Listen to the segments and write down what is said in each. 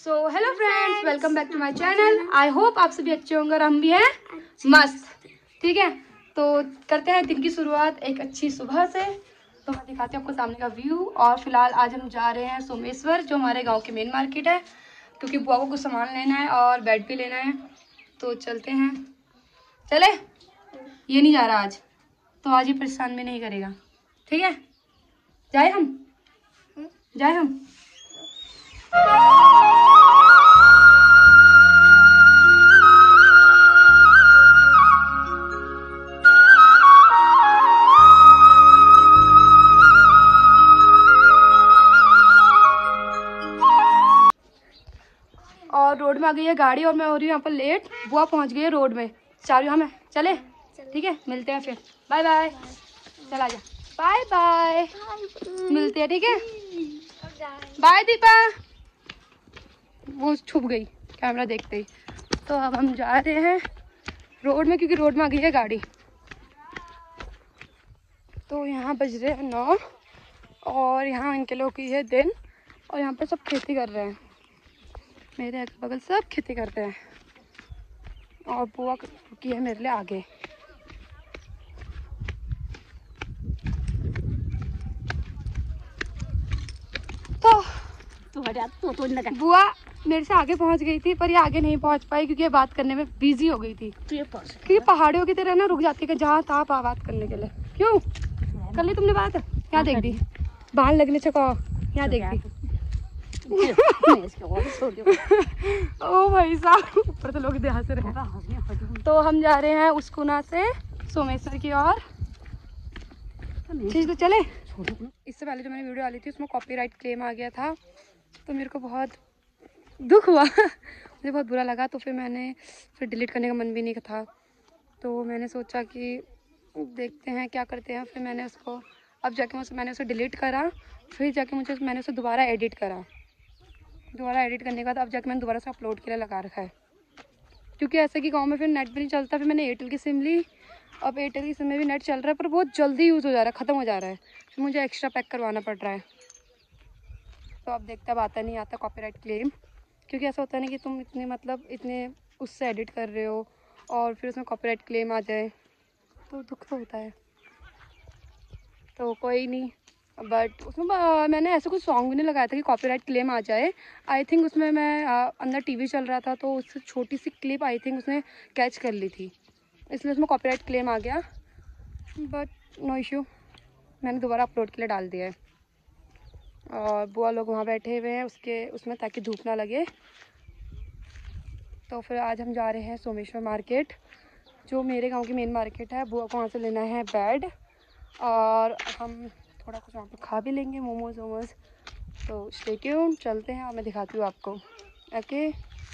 So hello friends, welcome back to my channel. I hope आप सभी अच्छे होंगे और हम भी हैं मस्त। ठीक है, तो करते हैं दिन की शुरुआत एक अच्छी सुबह से। तो मैं दिखाती हूँ आपको सामने का व्यू। और फिलहाल आज हम जा रहे हैं सोमेश्वर, जो हमारे गांव की मेन मार्केट है, क्योंकि बुआ को कुछ सामान लेना है और बेड भी लेना है। तो चलते हैं। चले, ये नहीं जा रहा आज, तो आज ये परेशान भी नहीं करेगा। ठीक है, जाए हम। और रोड में आ गई है गाड़ी और मैं हो रही हूँ यहाँ पर लेट। बुआ पहुँच गई है रोड में, चार हमें चले। ठीक है, मिलते हैं फिर। Bye bye. चल आजा, बाय बाय, मिलते हैं। ठीक है, बाय दीपा। वो छुप गई कैमरा देखते ही। तो अब हम जा रहे हैं रोड में, क्योंकि रोड में आ गई है गाड़ी। तो यहाँ बज रहे हैं 9 और यहाँ इनके लोग की है दिन। और यहाँ पे सब खेती कर रहे हैं, मेरे अगल बगल सब खेती करते हैं। और बुआ की है मेरे लिए आगे। तो बुआ मेरे से आगे पहुंच गई थी, पर ये आगे नहीं पहुंच पाई क्योंकि ये बात करने में बिजी हो गई थी। क्योंकि पहाड़ियों की तरह ना रुक जाती है जहाँ था बात करने के लिए। क्यों कर ली तुमने बात? क्या देख दी? बाहर लगने से कहो, क्या देख दी? ओ भाई साहब, ऊपर तो लोग ध्यान से रहे। तो हम जा रहे हैं उसकुना से सोमेश्वर की ओर। तो चले। इससे पहले जो मैंने वीडियो डाली थी उसमें कॉपीराइट क्लेम आ गया था, तो मेरे को बहुत दुख हुआ। मुझे बहुत बुरा लगा। तो फिर डिलीट करने का मन भी नहीं था। तो मैंने सोचा कि देखते हैं क्या करते हैं। फिर मैंने उसको अब जाके मैंने उसे डिलीट करा। फिर जाके मैंने उसे दोबारा एडिट करा। दोबारा एडिट करने के बाद अब जाके मैंने दोबारा से अपलोड के लिए लगा रखा है, क्योंकि ऐसे कि गांव में फिर नेट भी नहीं चलता। फिर मैंने एयरटेल की सिम ली। अब एयरटेल की सिम में भी नेट चल रहा है, पर बहुत जल्दी यूज़ हो जा रहा है, ख़त्म हो जा रहा है। फिर मुझे एक्स्ट्रा पैक करवाना पड़ रहा है। तो अब देखते, अब आता नहीं आता कॉपीराइट क्लेम, क्योंकि ऐसा होता नहीं कि तुम इतने उससे एडिट कर रहे हो और फिर उसमें कॉपीराइट क्लेम आ जाए, तो दुख तो होता है। तो कोई नहीं, बट उसमें मैंने ऐसे कुछ सॉन्ग भी नहीं लगाया था कि कॉपीराइट क्लेम आ जाए। आई थिंक उसमें मैं अंदर टीवी चल रहा था, तो उससे छोटी सी क्लिप आई थिंक उसने कैच कर ली थी, इसलिए उसमें कॉपीराइट क्लेम आ गया। बट नो इशू, मैंने दोबारा अपलोड के लिए डाल दिया है। और बुआ लोग वहाँ बैठे हुए हैं उसमें, ताकि धूप ना लगे। तो फिर आज हम जा रहे हैं सोमेश्वर मार्केट, जो मेरे गांव की मेन मार्केट है। बुआ को वहाँ से लेना है बेड, और हम थोड़ा कुछ वहाँ पर खा भी लेंगे, मोमोज वोमोज। तो स्टे ट्यून्ड, चलते हैं और मैं दिखाती हूँ आपको। ओके।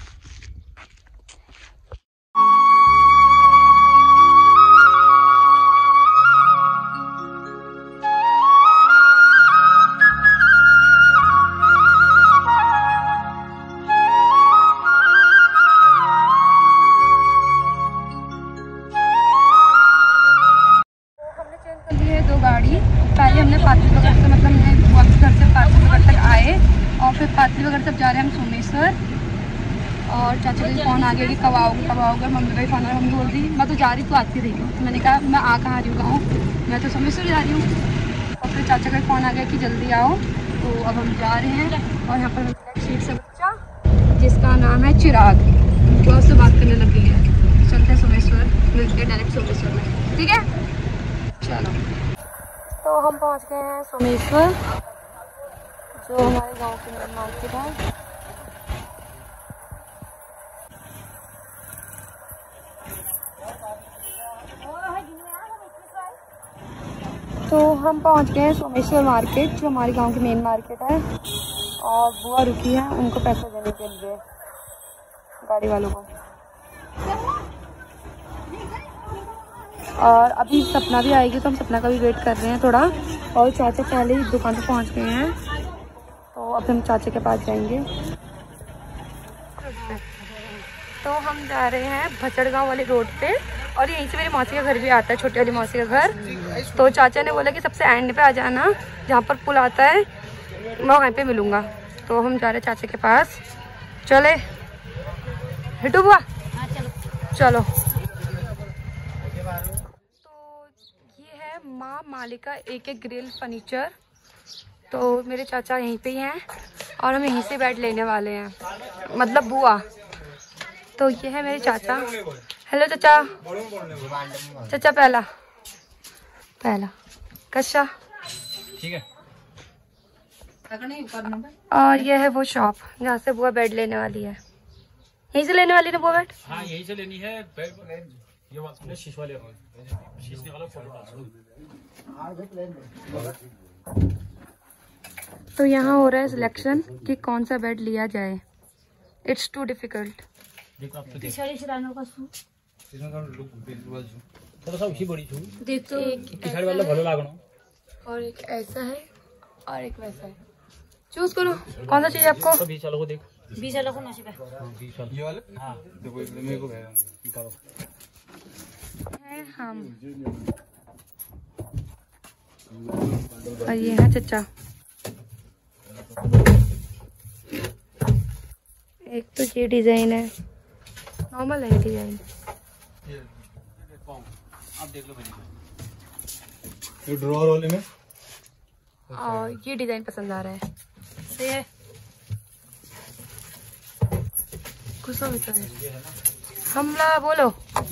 पहले हमने पाटलीबगड़ से हमने बुआ के घर से पाटलीबगड़ तक आए, और फिर पाटलीबगड़ से जा रहे हैं हम सोमेश्वर। और चाचा जी फ़ोन आ गया कि कब आओगे। मम्मी का भी फ़ोन आया, मम्मी बोल रही मैं तो जा रही, तू आती रही। तो मैंने कहा मैं कहाँ रही हूँ गाँव, मैं तो सोमेश्वर जा रही हूँ। और फिर चाचा का फ़ोन आ गया कि जल्दी आओ। तो अब हम जा रहे हैं। और यहाँ पर शीट से बच्चा जिसका नाम है चिराग, वो उससे बात करने लग गई है। चलते हैं सोमेश्वर, मिलते हैं डायरेक्ट सोमेश्वर में। ठीक है, चलो। तो हम पहुंच गए हैं सोमेश्वर, जो हमारे गांव की मेन मार्केट है। तो हम पहुंच गए हैं सोमेश्वर मार्केट, जो हमारे गांव की मेन मार्केट है। और बुआ रुकी है उनको पैसे देने के लिए, गाड़ी वालों को। और अभी सपना भी आएगी, तो हम सपना का भी वेट कर रहे हैं थोड़ा। और चाचा पहले ही दुकान पर पहुंच गए हैं, तो अब हम चाचा के पास जाएंगे। तो हम जा रहे हैं भचड़गांव वाली रोड पे, और यहीं से मेरी मौसी का घर भी आता है, छोटी वाली मौसी का घर। तो चाचा ने बोला कि सबसे एंड पे आ जाना, जहाँ पर पुल आता है, मैं वहीं पे मिलूँगा। तो हम जा रहे हैं चाचा के पास। चले हिटू बुआ? हाँ चलो चलो। तो ये है माँ मालिका एक ग्रिल फर्नीचर। तो मेरे चाचा यहीं पे ही हैं और हम यहीं से बेड लेने वाले हैं, मतलब बुआ। तो ये है मेरे चाचा। हेलो चाचा। चाचा पहला कच्चा, ठीक है। और ये है वो शॉप जहाँ से बुआ बेड लेने वाली है। यहीं से लेने वाली ना बुआ बेड? हाँ यहीं से लेनी है बेड। ये वाला शीश वाले शीश वाला फोटो। तो यहाँ हो रहा है सिलेक्शन कि कौन सा बेड लिया जाए। It's too difficult. देखो आप तो थोड़ा सा उसी बड़ी छू देख तो पिछाड़ी वाला भलो लागनो, और एक ऐसा है और एक वैसा है। चूज करो कौन सा चाहिए आपको। तो 20 वाला को देख। 20 वाला को नसीब है। 20 वाला ये वाले। हाँ देखो मेरे को निकालो है हम। और ये है चचा। एक तो ये डिजाइन है, नॉर्मल है डिजाइन। आप देख लो ये ड्रॉअर वाले में। और ये डिजाइन पसंद आ रहा है। सही है। गुस्सा होता है। हमला बोलो।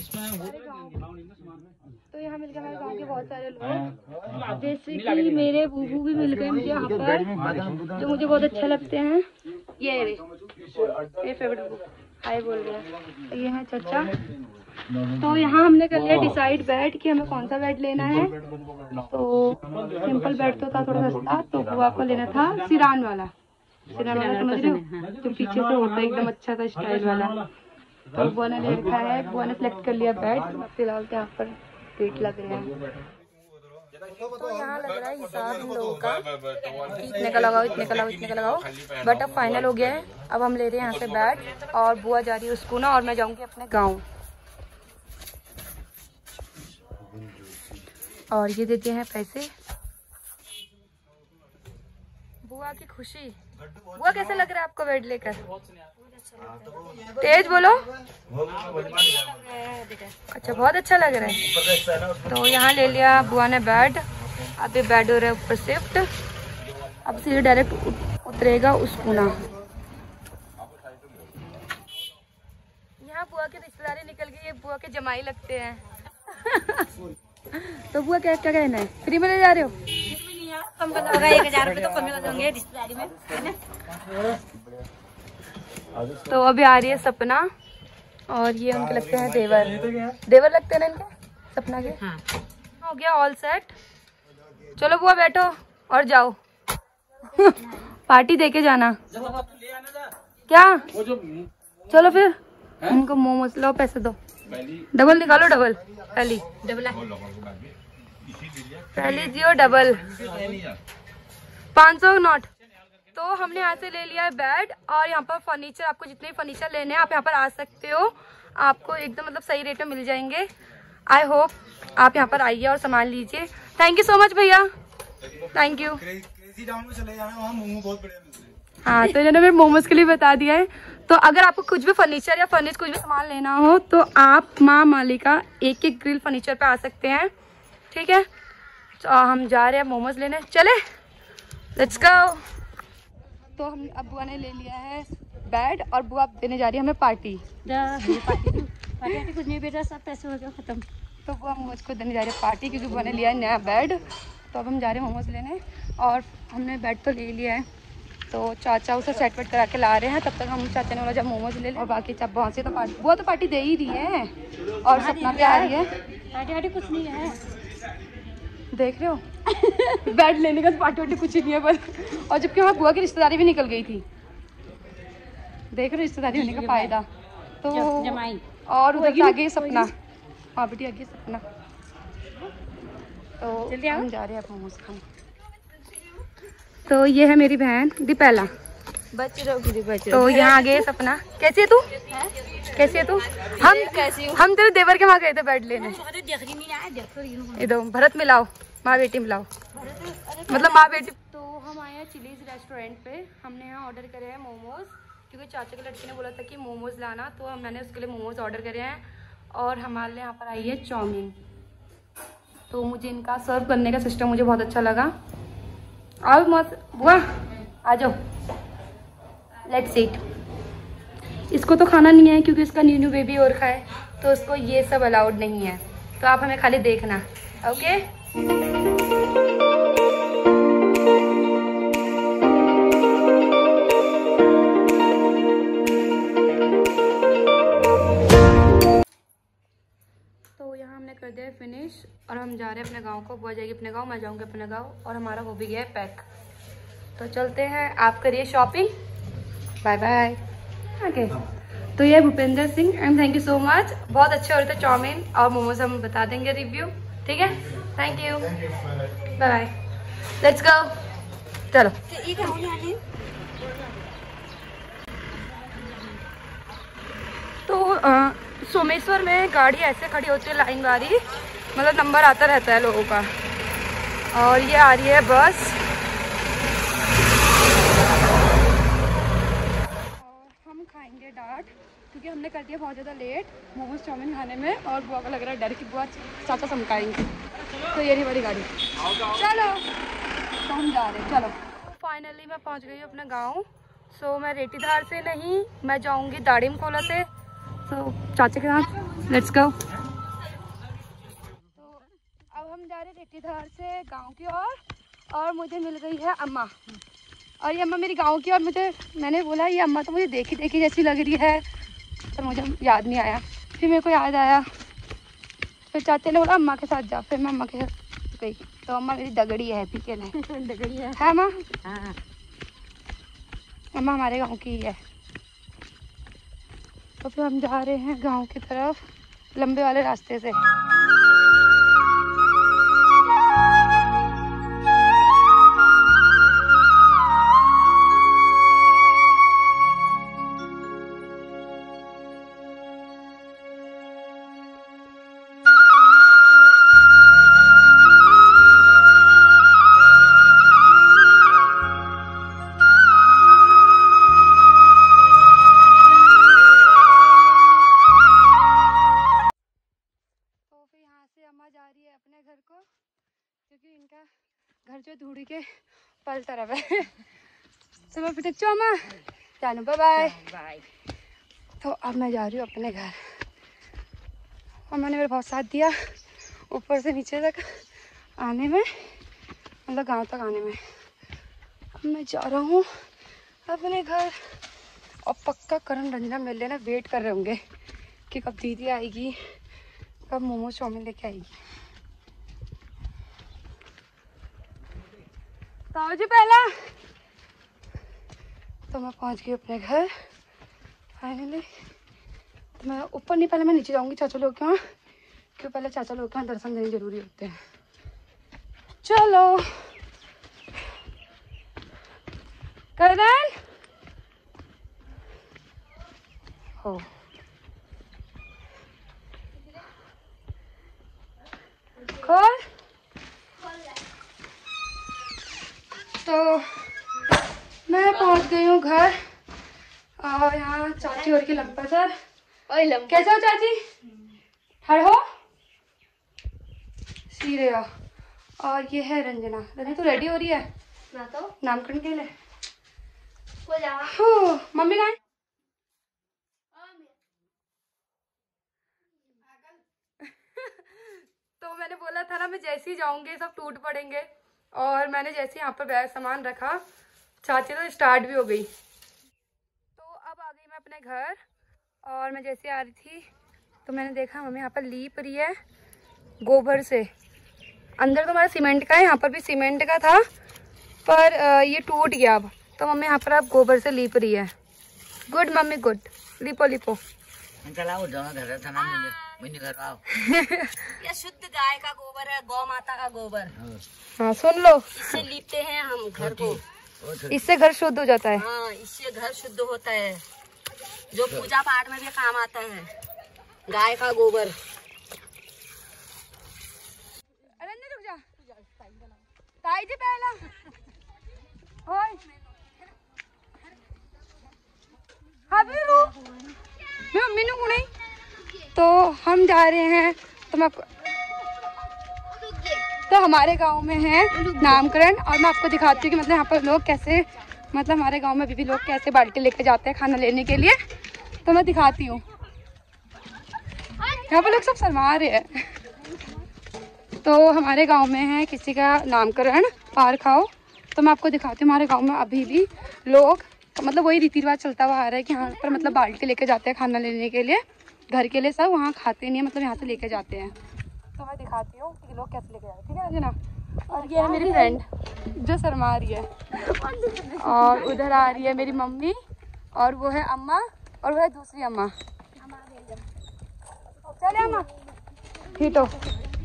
तो यहाँ मिल गए हमारे गाँव के बहुत सारे लोग, जैसे कि मेरे बूबू भी मिल गए मुझे यहाँ पर, जो मुझे बहुत अच्छे लगते हैं। ये फेवरेट बुक हाय बोल रहे हैं। तो ये है चाचा। तो यहाँ हमने कर लिया डिसाइड बेड कि हमें कौन सा बेड लेना है। तो सिंपल बेड तो था थोड़ा सस्ता, तो बुआ को लेना था सिरान वाला। सिरान वाला समझ रहे हो, जो पीछे से होता है एकदम अच्छा था स्टाइल वाला। तो बुआ ने ले रखा है, बुआ ने सेलेक्ट कर लिया बेड। फिलहाल यहाँ पर रेट लग रहे हैं। तो यहाँ लग रहा है हिसाब हम लोगों का, इतने का लगाओ इतने का लगाओ इतने का लगाओ। बट अब फाइनल हो गया है। अब हम ले रहे हैं यहाँ से बेड और बुआ जा रही है उसको ना, और मैं जाऊंगी अपने गाँव। और ये देते हैं पैसे। बुआ की खुशी। बुआ कैसा लग रहा है आपको बेड लेकर? तेज बोलो। अच्छा बहुत अच्छा लग रहा है। तो यहाँ ले लिया बुआ ने बेड। अभी बेड हो रहा है ऊपर शिफ्ट। अब सीधे डायरेक्ट उतरेगा उस पूना। यहाँ बुआ की रिश्तेदारी निकल गई है, बुआ के जमाई लगते हैं। तो बुआ क्या क्या कहना है, फ्री में ले जा रहे हो? कम का होगा 1000 रुपये तो कम कर देंगे रिश्तेदारी में। तो अभी आ रही है सपना, और ये उनके लगते हैं देवर। देवर लगते हैं ना इनके सपना के। हाँ। हो गया ऑल सेट। चलो बुआ बैठो और जाओ। पार्टी देके जाना। क्या? चलो फिर उनको मोमोज लो, पैसे दो। डबल निकालो, डबल पहली दियो डबल 500 नोट। तो हमने यहाँ से ले लिया है बेड, और यहाँ पर फर्नीचर, आपको जितने फर्नीचर लेने हैं आप यहाँ पर आ सकते हो। आपको एकदम मतलब सही रेट में मिल जाएंगे। आई होप आप यहाँ पर आइए और सामान लीजिए। थैंक यू सो मच भैया, थैंक यू। हाँ तो इन्होंने मेरे मोमोज के लिए बता दिया है। तो अगर आपको कुछ भी फर्नीचर या फर्निश कुछ भी सामान लेना हो तो आप माँ मालिका एक ग्रिल फर्नीचर पे आ सकते हैं। ठीक है, तो हम जा रहे हैं मोमोज लेने, चले लेट्स गो। तो हम अब बुआ ने ले लिया है बेड, और बुआ देने जा रही है हमें पार्टी। पार्टी कुछ नहीं बेटा, सब पैसे हो गए खत्म। तो बुआ मोमोज को देने जा रही है पार्टी, क्योंकि बुआ ने लिया है नया बेड। तो अब हम जा रहे हैं मोमोज लेने, और हमने बेड तो ले लिया है। तो चाचा उसे सेट वेट करा के ला रहे हैं, तब तक हम चाचा ने बोला जब मोमोज ले लें, और बाकी सब बहुत से तो पार्टी, बुआ तो पार्टी दे ही रही है। और सपना भी आ रही है। पार्टी कुछ नहीं है, देख रहे हो। बेड लेने का पार्टी वार्टी कुछ ही नहीं है बस। और जबकि वहाँ बुआ की रिश्तेदारी भी निकल गई थी। देख रहे हो रिश्तेदारी होने का फायदा। तो जमाई और उधर आ गई सपना। हाँ बेटी आ गई सपना। तो हम जा रहे हैं मोमोज खाने। तो ये है मेरी बहन दीपेला। तो यहाँ आ गए सपना। कैसी है तू? कैसी है तू? हम तेरे देवर के वहाँ गए थे बेड लेने। इधर भरत मिलाओ, माँ बेटी मिलाओ, मतलब माँ बेटी। तो हम आए हैं चिलीज रेस्टोरेंट पे। हमने यहाँ ऑर्डर करे हैं मोमोज, क्योंकि चाचा की लड़की ने बोला था कि मोमोज़ लाना, तो मैंने उसके लिए मोमोज़ ऑर्डर करे हैं। और हमारे लिए यहाँ पर आई है चाउमीन। तो मुझे इनका सर्व करने का सिस्टम मुझे बहुत अच्छा लगा। आओ मत बुआ, आ जाओ, लेट्स ईट। इसको तो खाना नहीं है क्योंकि इसका न्यू बेबी और खाए, तो उसको ये सब अलाउड नहीं है, तो आप हमें खाली देखना, ओके। तो यहाँ हमने कर दिया फिनिश और हम जा रहे हैं अपने गांव को। बुआ जाएगी अपने गांव, मैं जाऊँगी अपने गांव, और हमारा हो भी गया है पैक। तो चलते हैं, आप करिए शॉपिंग, बाय बाय। ओके, तो ये Bhupendra Singh and thank you so much. बहुत अच्छे हो रहे थे चाउमीन और मोमोज, हम बता देंगे रिव्यू, ठीक है। Thank you, bye bye, let's go, चलो। तो सोमेश्वर में गाड़ी ऐसे खड़ी होती है लाइन वाली, मतलब नंबर आता रहता है लोगों का। और ये आ रही है बस, खाएंगे डांट क्योंकि हमने कर दिया बहुत ज़्यादा लेट मोमोज चाउमीन खाने में, और बुआ को लग रहा है डर कि बुआ चाचा समकाएंगे। तो ये रही हमारी गाड़ी, चलो। तो हम जा रहे हैं, चलो। फाइनली मैं पहुंच गई हूँ अपने गांव। सो मैं रेटीधार से नहीं, मैं जाऊंगी दाड़िम कोला से। सो चाचा के साथ लेट्स गो। तो अब हम जा रहे हैं रेटीधार से गाँव की ओर, और मुझे मिल गई है अम्मा। और ये अम्मा मेरी गांव की, और मैंने बोला ये अम्मा तो मुझे देखी देखी जैसी लग रही है, पर मुझे याद नहीं आया। फिर मेरे को याद आया, फिर चाचा ने बोला अम्मा के साथ जा, फिर मैं अम्मा के साथ गई। तो अम्मा मेरी दगड़ी है, पीके नहीं दगड़ी है अम्मा। हाँ, अम्मा हमारे गांव की ही है। तो फिर हम जा रहे हैं गाँव की तरफ, लंबे वाले रास्ते से। क्योंकि इनका घर जो धूड़ी के पल तरफ है। चलो फिर अम्मा, जानो, बाय बाय बाय। तो अब मैं जा रही हूँ अपने घर। अम्मा ने मेरा बहुत साथ दिया ऊपर से नीचे तक आने में, मतलब गांव तक आने में। अब मैं जा रहा हूँ अपने घर, और पक्का करण रंजना मिल लेना वेट कर रहे होंगे कि कब दीदी आएगी, कब मोमोज चाउमीन लेके आएगी। ताऊ जी पहला। तो मैं पहुंच गई अपने घर फाइनली। तो मैं ऊपर नहीं, पहले मैं नीचे जाऊंगी चाचा लोग के वहाँ, क्योंकि पहले चाचा लोग के वहाँ दर्शन देने जरूरी होते हैं। चलो करण हो, खोल। तो मैं पहुंच गई हूँ घर, और यहाँ चाची और की लंपा सर। कैसे हो चाची? हर हो सीरे हो। और ये है रंजना। रंजना तो रेडी हो रही है ना, तो नामकरण के लिए मम्मी कहाँ है? तो मैंने बोला था ना, मैं जैसे ही जाऊंगी सब टूट पड़ेंगे, और मैंने जैसे यहाँ पर बैग सामान रखा, चाची तो स्टार्ट भी हो गई। तो अब आ गई मैं अपने घर, और मैं जैसे आ रही थी तो मैंने देखा मम्मी यहाँ पर लीप रही है गोबर से। अंदर तो हमारा सीमेंट का है, यहाँ पर भी सीमेंट का था, पर ये टूट गया अब। तो मम्मी यहाँ पर अब गोबर से लीप रही है। गुड मम्मी गुड, लिपो लिपो। ये शुद्ध गाय का गोबर है, गौ माता का गोबर। हाँ सुन लो, इससे लीपते हैं हम घर को, इससे घर शुद्ध हो जाता है। हाँ, इससे घर शुद्ध होता है, जो पूजा पाठ में भी काम आता है, गाय का गोबर। रुक जा, ताई जी पहला। ओए हाँ भी मैं मम्मी ने को नहीं। तो हम जा रहे हैं, तो मैं तो हमारे गांव में है नामकरण, और मैं आपको दिखाती हूँ कि मतलब यहाँ पर लोग कैसे, मतलब हमारे गांव में अभी भी लोग कैसे बाल्टी लेके जाते हैं खाना लेने के लिए। तो मैं दिखाती हूँ, यहाँ पर लोग सब शर्मा रहे हैं। तो हमारे गांव में है किसी का नामकरण, पार खाओ। तो मैं आपको दिखाती हूँ हमारे गांव में अभी भी लोग, मतलब वही रीति रिवाज चलता हुआ आ रहा है कि यहाँ पर मतलब बाल्टी लेके जाते हैं खाना लेने के लिए, घर के लिए सब, वहाँ खाते नहीं है, मतलब यहाँ से लेके जाते हैं। तो मैं दिखाती हूँ कि लोग कैसे लेके जाते हैं, ठीक है अंजना। और ये है मेरी फ्रेंड जो शर्मा रही है, और उधर आ रही है मेरी मम्मी, और वो है अम्मा, और वो है दूसरी अम्मा। चले अम्मा ठीक हो।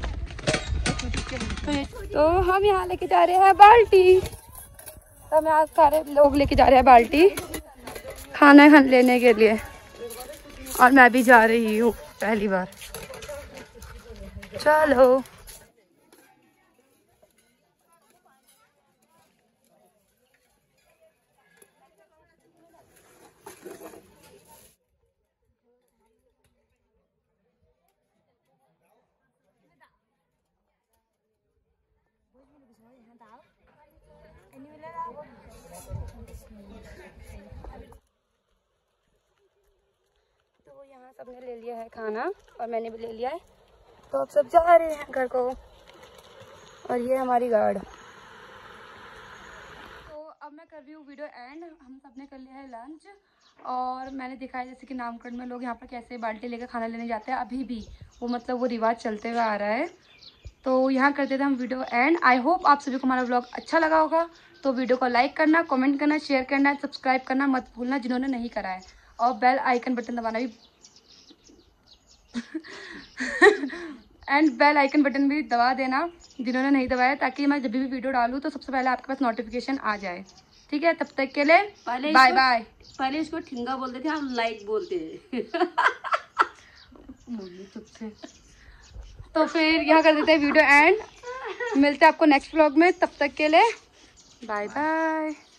तो हम यहाँ लेके जा रहे हैं बाल्टी। तो हम यहाँ सारे लोग लेके जा रहे हैं बाल्टी खाना लेने के लिए, और मैं भी जा रही हूँ पहली बार। चलो तो यहाँ सबने ले लिया है खाना, और मैंने भी ले लिया है। तो अब सब जा रहे हैं घर को, और ये हमारी गार्ड। तो अब मैं कर रही हूँ वीडियो एंड। हम सब ने कर लिया है लंच, और मैंने दिखाया जैसे कि नामकरण में लोग यहाँ पर कैसे बाल्टी लेकर खाना लेने जाते हैं, अभी भी वो मतलब वो रिवाज चलते हुए आ रहा है। तो यहाँ करते थे हम वीडियो एंड। आई होप आप सभी को हमारा व्लॉग अच्छा लगा होगा। तो वीडियो को लाइक करना, कमेंट करना, शेयर करना, सब्सक्राइब करना मत भूलना जिन्होंने नहीं करा है, और बेल आइकन बटन दबाना भी एंड बेल आइकन बटन भी दबा देना जिन्होंने नहीं दबाया, ताकि मैं जब भी वीडियो डालूँ तो सबसे पहले आपके पास नोटिफिकेशन आ जाए। ठीक है, तब तक के लिए बाय बाय। पहले इसको ठिंगा बोलते थे, हम लाइक बोलते हैं। तो फिर यहाँ कर देते हैं वीडियो एंड। मिलते हैं आपको नेक्स्ट व्लॉग में, तब तक के लिए बाय बाय।